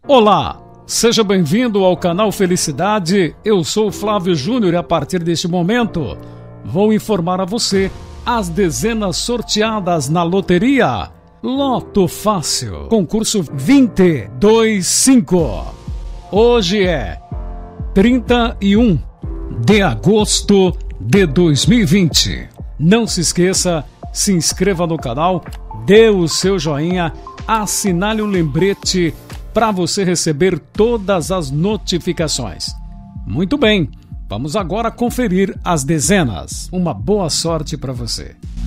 Olá, seja bem-vindo ao canal Felicidade. Eu sou Flávio Júnior e a partir deste momento vou informar a você as dezenas sorteadas na loteria Loto Fácil, concurso 2025. Hoje é 31 de agosto de 2020. Não se esqueça, se inscreva no canal, dê o seu joinha, assinale o lembrete para você receber todas as notificações. Muito bem, vamos agora conferir as dezenas. Uma boa sorte para você.